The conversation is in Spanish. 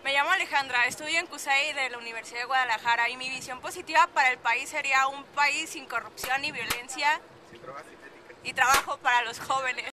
Me llamo Alejandra, estudio en CUSEI de la Universidad de Guadalajara y mi visión positiva para el país sería un país sin corrupción y violencia y trabajo para los jóvenes.